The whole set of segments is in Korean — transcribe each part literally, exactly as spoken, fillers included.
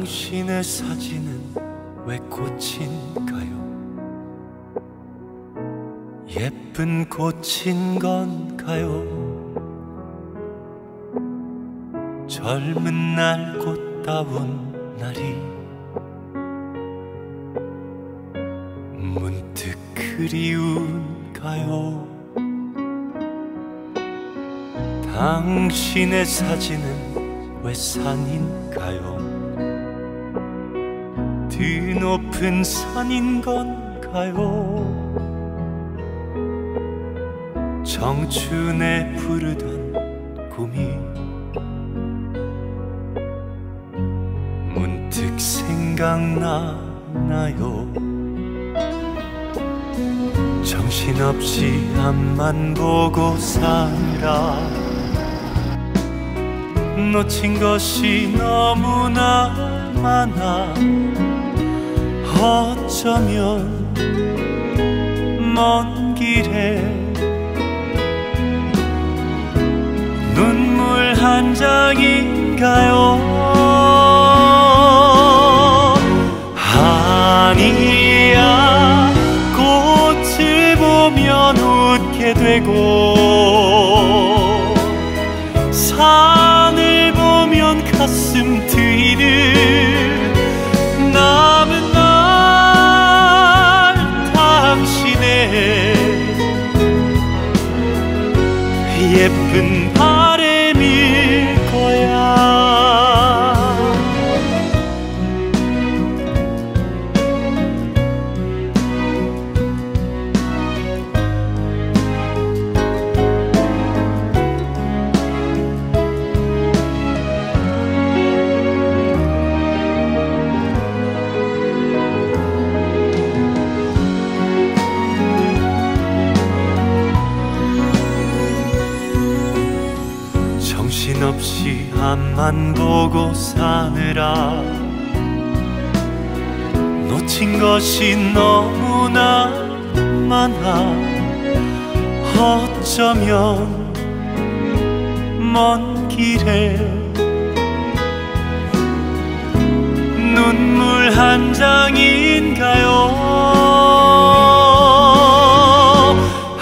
당신의 사진은 왜 꽃인가요? 예쁜 꽃인 건가요? 젊은 날 꽃다운 날이 문득 그리운가요? 당신의 사진은 왜 산인가요? 드높은 산인 건가요? 청춘에 부르던 꿈이 문득 생각나나요? 정신없이 앞만 보고 살아 놓친 것이 너무나 많아. 어쩌면 먼 길에 눈물 한 장인가요? 아니야, 꽃을 보면 웃게 되고 산을 보면 가슴 트이는 남은 날 당신의 예쁜 바람일 거야. 정신없이 앞만 보고 사느라 놓친 것이 너무나 많아. 어쩌면 먼 길에 눈물 한 장인가요?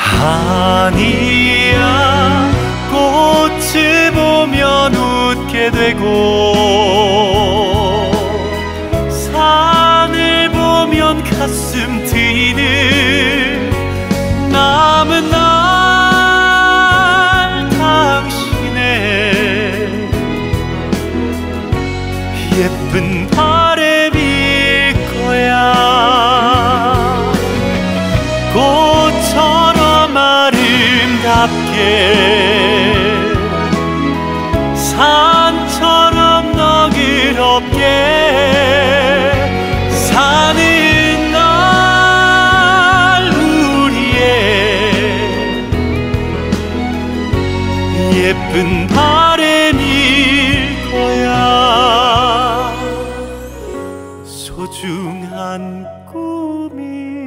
아니야, 꽃을 보면 웃게 되고 산을 보면 가슴 트이는 남은 날 당신의 예쁜 바람일 거야. 꽃처럼 아름답게 산처럼 너그럽게 사는 날 우리의 예쁜 바람일 거야. 소중한 꿈이